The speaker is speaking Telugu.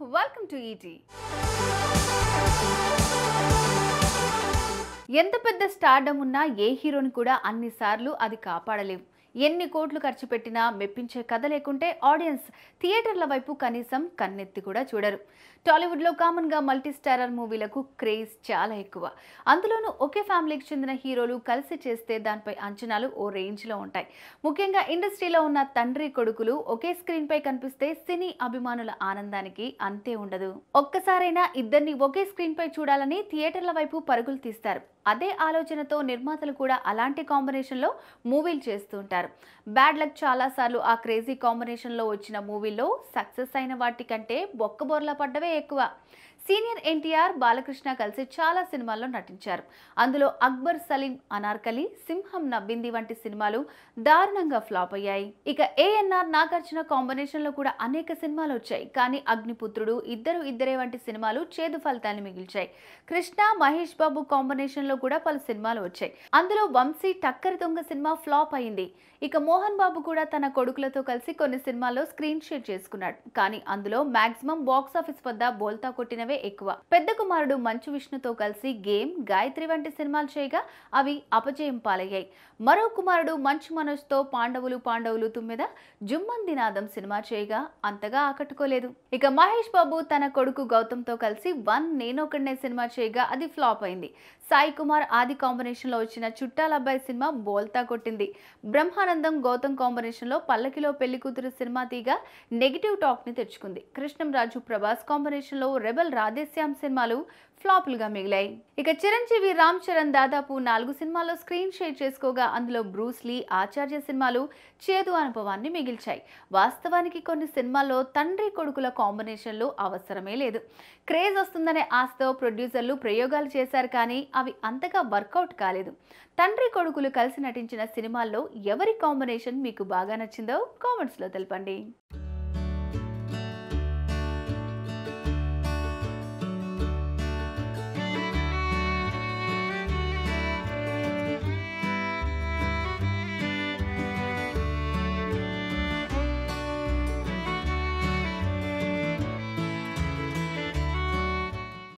Welcome to ET. ఎంత పెద్ద స్టార్డమ్ ఉన్నా ఏ హీరోని కూడా అన్ని సార్లు అది కాపాడలేవు. ఎన్ని కోట్లు ఖర్చు పెట్టినా మెప్పించే కథ లేకుంటే ఆడియన్స్ థియేటర్ల వైపు కనీసం కన్నెత్తి కూడా చూడరు. టాలీవుడ్లో కామన్గా మల్టీ స్టారర్ మూవీలకు క్రేజ్ చాలా ఎక్కువ. అందులోనూ ఒకే ఫ్యామిలీకి చెందిన హీరోలు కలిసి చేస్తే దానిపై అంచనాలు ఓ రేంజ్లో ఉంటాయి. ముఖ్యంగా ఇండస్ట్రీలో ఉన్న తండ్రి కొడుకులు ఒకే స్క్రీన్పై కనిపిస్తే సినీ అభిమానుల ఆనందానికి అంతే ఉండదు. ఒక్కసారైనా ఇద్దరిని ఒకే స్క్రీన్పై చూడాలని థియేటర్ల వైపు పరుగులు తీస్తారు. అదే ఆలోచనతో నిర్మాతలు కూడా అలాంటి కాంబినేషన్లో మూవీలు చేస్తూ ఉంటారు. బ్యాడ్ లక్ చాలాసార్లు ఆ క్రేజీ కాంబినేషన్లో వచ్చిన మూవీల్లో సక్సెస్ అయిన వాటికంటే బొక్కబోర్లా పడ్డవే ఎక్కువ. సీనియర్ ఎన్టీఆర్, బాలకృష్ణ కలిసి చాలా సినిమాల్లో నటించారు. అందులో అక్బర్, సలీం, అనార్కలి, సింహం నవ్వింది వంటి సినిమాలు దారుణంగా ఫ్లాప్ అయ్యాయి. ఇక ఏఎన్ఆర్, నాగార్జున కాంబినేషన్లో కూడా అనేక సినిమాలు వచ్చాయి. కానీ అగ్నిపుత్రుడు, ఇద్దరే వంటి సినిమాలు చేదు ఫలితాన్ని మిగిల్చాయి. కృష్ణ, మహేష్ బాబు కాంబినేషన్లో కూడా పలు సినిమాలు వచ్చాయి. అందులో వంశీ టక్కరి దొంగ సినిమా ఫ్లాప్ అయింది. ఇక మోహన్ బాబు కూడా తన కొడుకులతో కలిసి కొన్ని సినిమాల్లో స్క్రీన్ షేర్ చేసుకున్నాడు. కానీ అందులో మాక్సిమం బాక్సాఫీస్ వద్ద బోల్తా కొట్టినవే ఎక్కువ. పెద్ద కుమారుడు మంచు విష్ణుతో కలిసి గేమ్, గాయత్రి వంటి సినిమాలు చేయగా అవి అపజయం పాలయ్యాయి. మరో కుమారుడు మంచు మనోజ్తో పాండవులు తుమ్మెద, జుమ్మందినాదం సినిమా చేయగా అంతగా ఆకట్టుకోలేదు. ఇక మహేష్ బాబు తన కొడుకు గౌతమ్తో కలిసి వన్ నేనొకడినే సినిమా చేయగా అది ఫ్లాప్ అయింది. సాయి కుమార్, ఆది కాంబినేషన్లో వచ్చిన చుట్టాలబ్బాయి సినిమా బోల్తా కొట్టింది. బ్రహ్మానందం, గౌతమ్ కాంబినేషన్లో పల్లకిలో పెళ్లి కూతురు సినిమా తీగా నెగిటివ్ టాక్ ని తెచ్చుకుంది. కృష్ణంరాజు, ప్రభాస్ కాంబినేషన్లో రెబల్, రాధేశ్యామ్ సినిమాలు ఫ్లాపులుగా మిగిలాయి. ఇక చిరంజీవి, రామ్ చరణ్ దాదాపు 4 సినిమాల్లో స్క్రీన్ షేర్ చేసుకోగా అందులో బ్రూస్ లీ, ఆచార్య సినిమాలు చేదు అనుభవాన్ని మిగిల్చాయి. వాస్తవానికి కొన్ని సినిమాల్లో తండ్రి కొడుకుల కాంబినేషన్లు అవసరమే లేదు. క్రేజ్ వస్తుందనే ఆశతో ప్రొడ్యూసర్లు ప్రయోగాలు చేశారు, కానీ అవి అంతగా వర్కౌట్ కాలేదు. తండ్రి కొడుకులు కలిసి నటించిన సినిమాల్లో ఎవరి కాంబినేషన్ మీకు బాగా నచ్చిందో కామెంట్స్లో తెలపండి.